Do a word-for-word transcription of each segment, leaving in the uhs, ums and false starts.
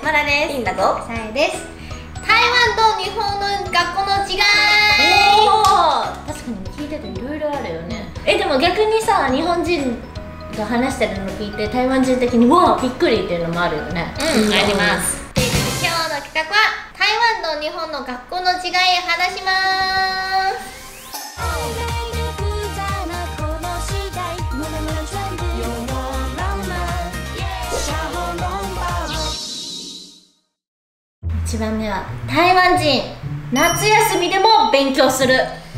マラです。 いいんだぞ。 さえです。台湾と日本の学校の違い。 おー、確かに聞いてていろいろあるよね。え、でも逆にさ、日本人が話してるの聞いて台湾人的にわあびっくりっていうのもあるよね。 うん、あります。今日の企画は台湾と日本の学校の違い話します。 いちばんめは台湾人、夏休みでも勉強する。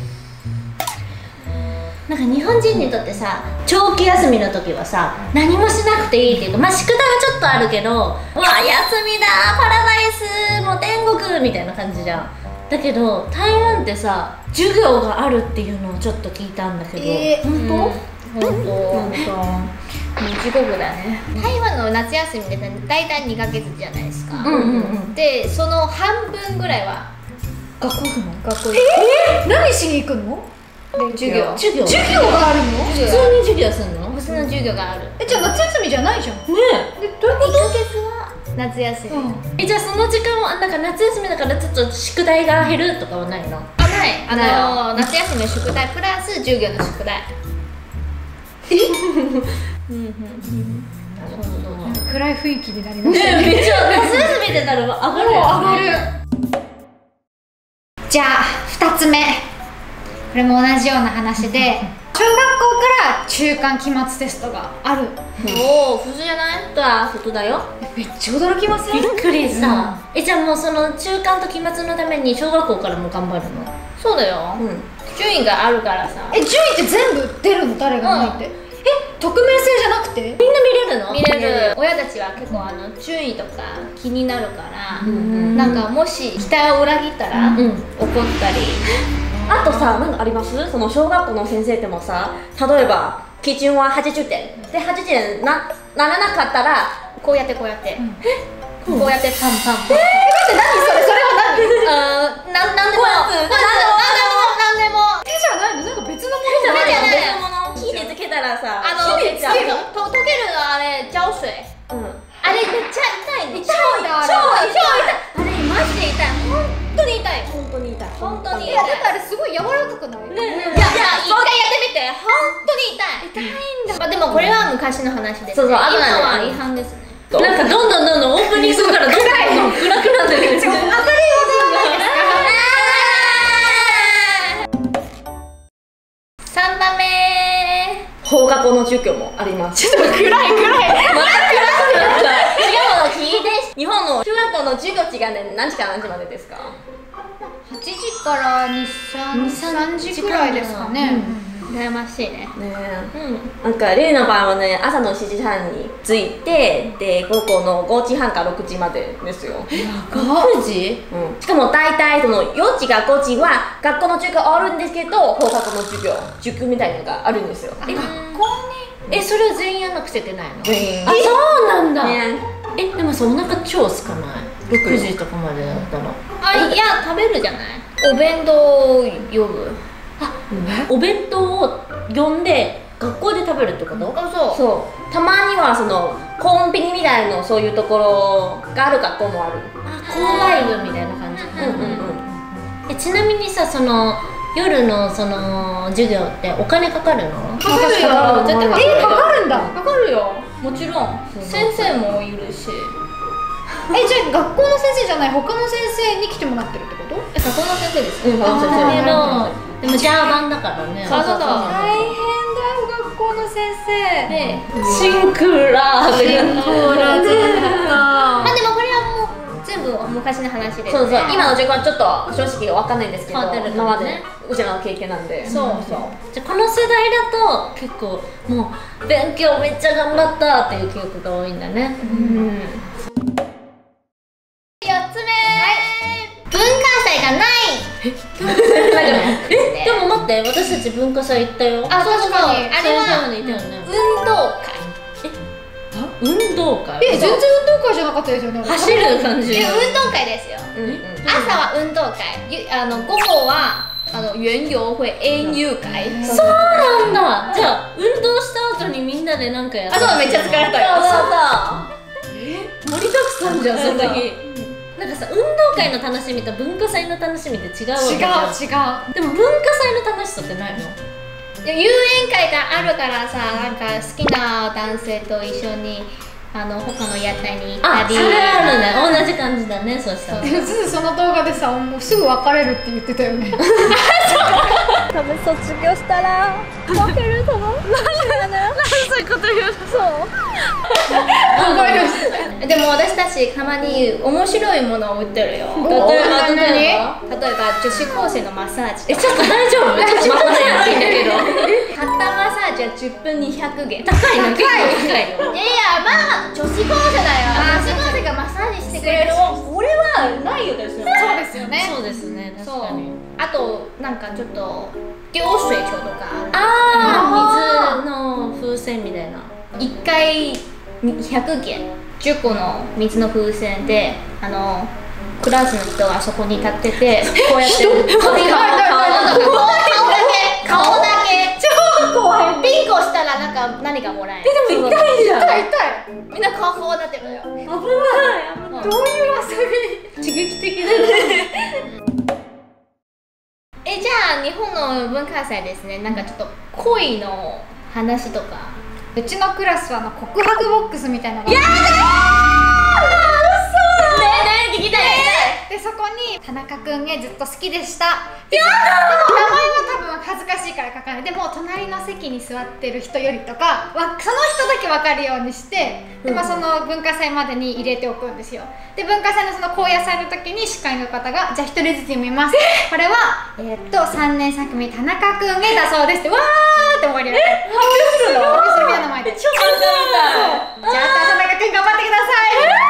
なんか日本人にとってさ、長期休みの時はさ、何もしなくていいっていうか、まあ宿題はちょっとあるけど、うわ休みだパラダイスもう天国みたいな感じじゃん。だけど台湾ってさ、授業があるっていうのをちょっと聞いたんだけど、 えー、 本当？ 本当？本当。もう地獄だね。台湾の夏休みでだいたいにかげつじゃないですか。 うんうんうん。 で、その半分ぐらいは学校行くの？ 学校行く。 えー、何しに行くの？ で授業授業授業があるの？ 普通に授業するの？ 普通の授業がある。 え、じゃあ夏休みじゃないじゃん。ねえ。で、どういうこと？いっかげつは夏休み。 え、じゃあその時間はなんか夏休みだからちょっと宿題が減るとかはないの？ あ、ない。あの夏休みの宿題プラス授業の宿題。え？うんうん。 暗い雰囲気になりましたね。 めっちゃ夏休みでなら上がるよね。 上がる。 じゃあふたつめ、これも同じような話で、小学校から中間期末テストがある。 おお、普通じゃない？とは普通だよ。 めっちゃ驚きません？ びっくりさ。え、じゃあもうその中間と期末のために小学校からも頑張るの？ そうだよ。順位があるからさ。 え、順位って全部出るの？誰が見て？え、匿名性じゃなくて？ みんな見れるの？ 見れる。親たちは結構あの順位とか気になるから、なんかもし期待を裏切ったら怒ったり。 あとさ、なんかあります？その小学校の先生でもさ、例えば基準ははちじゅってんではちじゅってんなならなかったらこうやってこうやって、うん、こうやってパンパンパン。 えー、待って、何それ？それは何？ あー、な、なんでもなんでもなんでも手じゃないの？なんか別のもの？ 手じゃない。 火でつけたらさ、 あの、 火でつけると溶けるのあれ胶水。うん。あれめっちゃ痛いの。 痛いんだ。 超痛い。あれマジで痛い。本当に痛い。 本当に痛い。 本当に痛い。 いや、だってあれすごい柔らかくない？ いやいや、一回やってみて。本当に痛い。痛いんだ。まあでもこれは昔の話です。 そうそう。 今のは違反ですね。 なんかどんどんどんどんオープニングからどんどんどん暗くなってる。 当たり前じゃないですか。 さんばんめ。 放課後の授業もあります。 ちょっと暗い暗い。 また暗くなった。違うの聞いて。日本の中学校の授業違うね。何時から何時までですか？ はちじからに、さんじくらいですかね。 羨ましいね。 ねえ、なんかレイの場合はね、朝のしちじはんに着いて、で午後のごじはんからろくじまでですよ。 ろくじ？ うん。しかも大体そのよじかごじは学校の授業あるんですけど、放課後の授業、塾みたいなのがあるんですよ。 え、学校に？え、それを全員やんなくちゃいけないの？ 全員。 あ、そうなんだ。 ね。 え、でもさ、お腹超空かない？ろくじとかまでだったら。 あ、いや、食べるじゃない。お弁当を呼ぶ。 あ、お弁当を呼んで学校で食べるってこと？ あ、そう。 そう。たまにはそのコンビニみたいなそういうところがある学校もある。 あ、購買部みたいな感じ。 うんうんうん。 え、ちなみにさ、その夜のその授業ってお金かかるの？ かかるよ。絶対かかる。 え、かかるんだ。 かかるよ。もちろん。先生もいるし。 え、じゃあ学校の先生じゃない他の先生に来てもらってるってこと？ え、学校の先生です。 うん、 あ、 先だけ生。 ど、でもジャーバンだからね。 そうそうそう。 大変だよ、学校の先生。 で、 シンクラーで。 ほら、全部まあでもこれはもう全部昔の話です。 そうそう。今の授業はちょっと正直わかんないんですけど、 変わってる今までうちらの経験なんで。 そうそう。 じゃあこの世代だと結構もう勉強めっちゃ頑張ったっていう記憶が多いんだね。うん。 文化祭がない。 え、でも待って、私たち文化祭行ったよ。 あ、そうそうそう。あれは運動会。 運動会？ え、全然運動会じゃなかったですよね。 走る感じ。 え、運動会ですよ。朝は運動会、あの午後はあの園遊会、園遊会。 そうなんだ。じゃあ運動した後にみんなでなんかやる。 あ、そう、めっちゃ疲れたよ。 そうそう。 盛りだくさあんじゃんその時。なんかさ、運動会の楽しみと文化祭の楽しみって違うわけじゃん。 違う違う。 でも文化祭の楽しさってないの？ いや、遊園会があるからさ、なんか好きな男性と一緒にあの他の屋台に行ったあ、 り。 それあるね。同じ感じだね。そしたら。 でもすぐその動画でさ、もうすぐ別れるって言ってたよね。 多分卒業したら分けると思う。 そういうこと言うの？ そうでも私たちたまに面白いものを売ってるよ。 例えば、例えば例えば女子高生のマッサージ。 え、ちょっと大丈夫？ちょっとまだやばいんだけど。 たったマッサージはじゅっぷんにひゃくえん。 高いの？結構高いの？ いやいや、まあ女子高生だよ。女子高生がマッサージしてくれる。 これはないよですよね。 そうですよね。 そうですね。確そうかに。。 あとなんかちょっと流水帳とかある。 ああ、水の風船みたいな。 いっかいひゃくえん。じゅっこの水の風船で、あのクラスの人がそこに立ってて、こうやって顔だけ顔だけ超怖い。ピンクをしたらなんか何かもらえる。 でも痛いじゃん。 痛い痛い。 みんな顔こうなってるのよ。 危ない。 どういう遊び？ 刺激的だね。 え、じゃあ日本の文化祭ですね。なんかちょっと恋の話とか。 うちのクラスはあの告白ボックスみたいなのが。やだねえねえ、聞きたい。 でそこに田中君へずっと好きでした。やだ。でも名前は多分恥ずかしいから書かない。でも隣の席に座ってる人よりとかわその人だけ分かるようにして、でまあその文化祭までに入れておくんですよ。で文化祭のその高野祭の時に司会の方がじゃあ一人ずつ読みます。これはえー、っとさんねんさん組田中君へだそうですってわーって盛り上がる。発表するの？それみんなの前で。 超簡単みたい。 じゃあ田中君頑張ってください。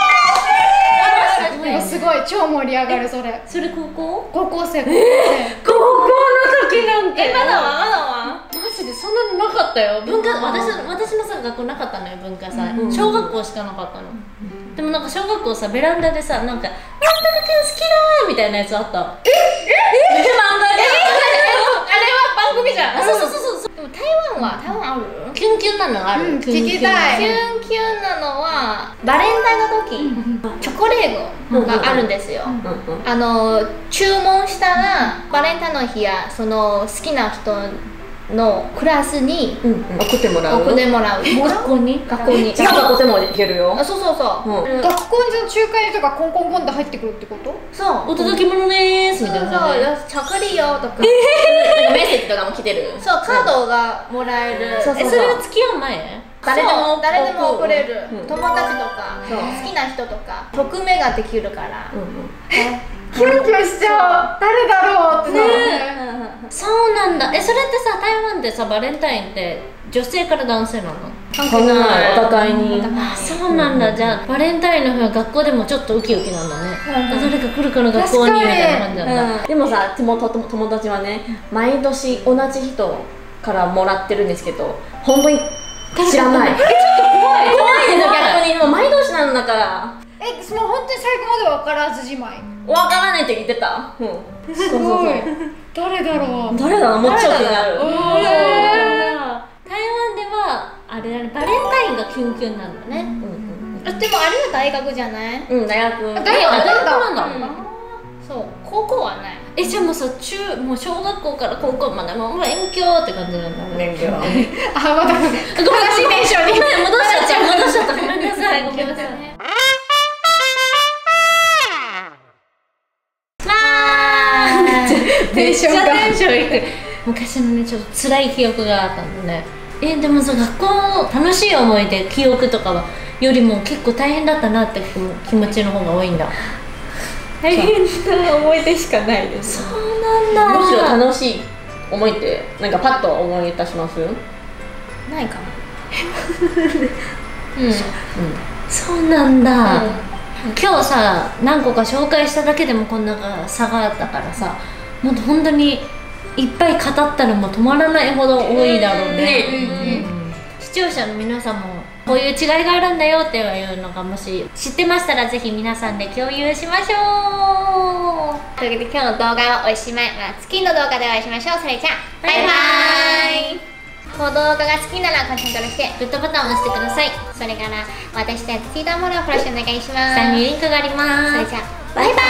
もうすごい超盛り上がるそれ。 それ高校？ 高校生。 高校の時なんて。 え、まだはまだは。 マジでそんなのなかったよ。文化、私の私のさ学校なかったのよ文化祭。小学校しかなかったの。でもなんか小学校さベランダでさなんか「なんとかくん好きだ」みたいなやつあった。ええ？漫画で。 あれは番組じゃん。 そうそうそうそう。 でも台湾は台湾ある？ キュンキュンなのある。 うん聞きたいキュンキュンなのはバレンタインの時チョコレートがあるんですよ。あの注文したらバレンタインの日やその好きな人のクラスに送ってもらう。 送ってもらう。 学校に学校に。 違う学校でもいけるよ。 あ、そうそうそう。 うん学校にその仲介の人がコンコンコンって入ってくるってこと？ そう。 お届け物でーすそうそうみたいな感じで。 よ、チョコリよとか。 なんかメッセージとかも来てる。 そう、カードがもらえる。 そうそうえそれは付き合う前？ 誰でも誰でも送れる、 うん友達とかそう好きな人とか匿名ができるから、 キュンキュンしちゃう。誰だろうってなる。 そうなんだ。えそれってさ台湾でさバレンタインって女性から男性なの？ 関考えないお互いに。 あそうなんだ。じゃあバレンタインの日は学校でもちょっとウキウキなんだね。あ誰か来るかな学校にみたいな感じなんだ。 でもさ、友と友達はね、毎年同じ人からもらってるんですけど、本当に知らない。え、ちょっと怖い。怖いですよ、逆に。もう毎年なんだから。 え、その本当に最後まで分からずじまい。 わからないって言ってた。うん。 すごい。誰だろう。 誰だろう、もうちょっとになる。 台湾ではあれだねバレンタインがキュンキュンなんだね。 あでもあれは大学じゃない？ うん、大学。 大学大学なんだ。 うんそう高校はない。 えじゃあもうさ中もう小学校から高校までもう勉強って感じなんだね。 勉強。 あ、またごめん悲しいテンションに。 ごめん戻しちゃった戻しちゃったごめんなさいごめんなさい。 テンションがめっちゃテンションいく。昔のねちょっと辛い記憶があったんだね。えでもさ学校の楽しい思い出記憶とかはよりも結構大変だったなって気持ちの方が多いんだ。 大変な思い出しかないです。 そうなんだ。 むしろ楽しい思いってなんかパッと思い出します？ ないかな。 うん、そうなんだ、うん、今日さ何個か紹介しただけでもこんな差があったからさもっと本当にいっぱい語ったらもう止まらないほど多いだろうね。視聴者の皆さんもこういう違いがあるんだよっていうのがもし知ってましたらぜひ皆さんで共有しましょう。 というわけで今日の動画はおしまい、まあ、次の動画でお会いしましょう。それじゃあバイバーイ。 この動画が好きならコメントしてグッドボタンを押してください。 それから私たちツイッターもフォローお願いします。 下にリンクがあります。 それじゃあバイバイ。